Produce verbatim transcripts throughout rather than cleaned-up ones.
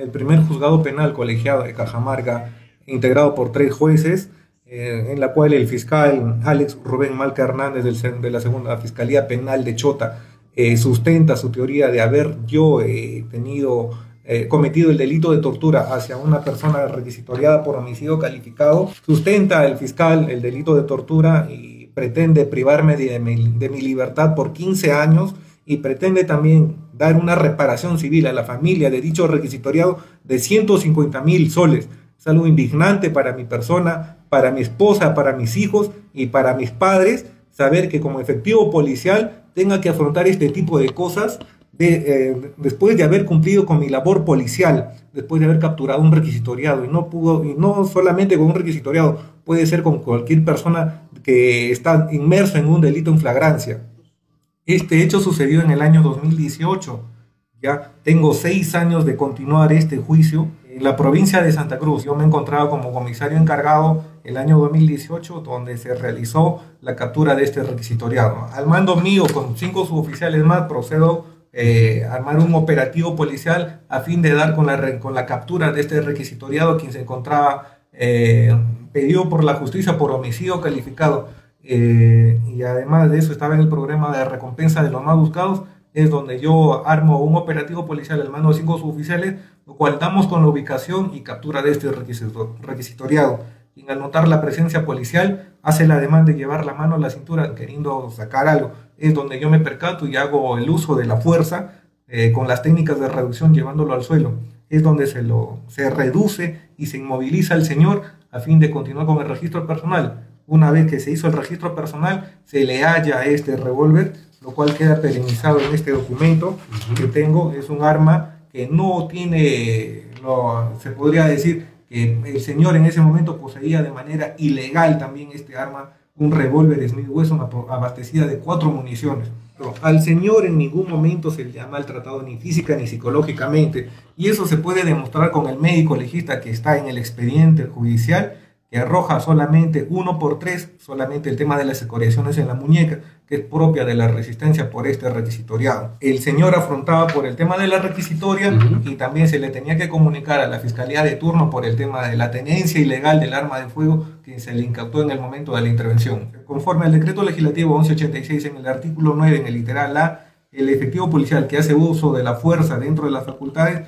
el primer juzgado penal colegiado de Cajamarca, integrado por tres jueces, eh, en la cual el fiscal Alex Rubén Malca Hernández del, de la segunda Fiscalía Penal de Chota eh, sustenta su teoría de haber yo eh, tenido, eh, cometido el delito de tortura hacia una persona requisitoriada por homicidio calificado. Sustenta el fiscal el delito de tortura y pretende privarme de mi, de mi libertad por quince años, y pretende también dar una reparación civil a la familia de dicho requisitoriado de ciento cincuenta mil soles. Es algo indignante para mi persona, para mi esposa, para mis hijos y para mis padres, saber que como efectivo policial tenga que afrontar este tipo de cosas de, eh, después de haber cumplido con mi labor policial, después de haber capturado un requisitoriado, y no pudo, y no solamente con un requisitoriado, puede ser con cualquier persona que está inmerso en un delito en flagrancia. Este hecho sucedió en el año dos mil dieciocho. Ya tengo seis años de continuar este juicio. En la provincia de Santa Cruz, yo me encontraba como comisario encargado el año dos mil dieciocho, donde se realizó la captura de este requisitoriado. Al mando mío, con cinco suboficiales más, procedo eh, a armar un operativo policial a fin de dar con la, con la captura de este requisitoriado, quien se encontraba eh, pedido por la justicia por homicidio calificado. Eh, y además de eso estaba en el programa de recompensa de los más buscados. Es donde yo armo un operativo policial al mando de cinco suboficiales, lo cual damos con la ubicación y captura de este requisitoriado, quien al notar la presencia policial hace la demanda de llevar la mano a la cintura queriendo sacar algo. Es donde yo me percato y hago el uso de la fuerza eh, con las técnicas de reducción, llevándolo al suelo. Es donde se, lo, se reduce y se inmoviliza al señor a fin de continuar con el registro personal. Una vez que se hizo el registro personal, se le halla este revólver, lo cual queda perenizado en este documento que tengo. Es un arma que no tiene, no, se podría decir que el señor en ese momento poseía de manera ilegal también este arma, un revólver Smith Wesson abastecida de cuatro municiones. Pero al señor en ningún momento se le ha maltratado ni física ni psicológicamente, y eso se puede demostrar con el médico legista que está en el expediente judicial, que arroja solamente uno por tres, solamente el tema de las escoriaciones en la muñeca, que es propia de la resistencia por este requisitoriado. El señor afrontaba por el tema de la requisitoria, uh-huh. y también se le tenía que comunicar a la fiscalía de turno por el tema de la tenencia ilegal del arma de fuego que se le incautó en el momento de la intervención. Conforme al decreto legislativo once ochenta y seis, en el artículo nueve, en el literal A, el efectivo policial que hace uso de la fuerza dentro de las facultades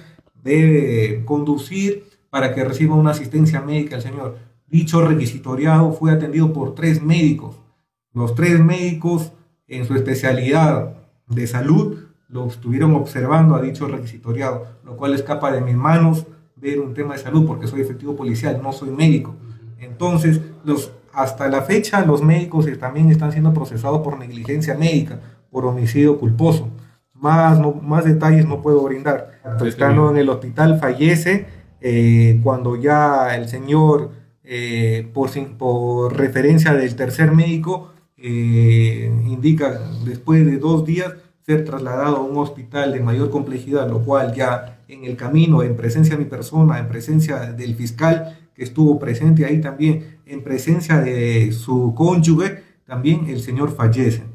debe conducir para que reciba una asistencia médica al señor. Dicho requisitoriado fue atendido por tres médicos. Los tres médicos, en su especialidad de salud, lo estuvieron observando a dicho requisitoriado, lo cual escapa de mis manos ver un tema de salud porque soy efectivo policial, no soy médico. Entonces, los, hasta la fecha, los médicos también están siendo procesados por negligencia médica, por homicidio culposo. Más, no, más detalles no puedo brindar. Estando en el hospital, fallece eh, cuando ya el señor... Eh, por, por referencia del tercer médico, eh, indica después de dos días ser trasladado a un hospital de mayor complejidad, lo cual ya en el camino, en presencia de mi persona, en presencia del fiscal que estuvo presente ahí también, en presencia de su cónyuge, también el señor fallece.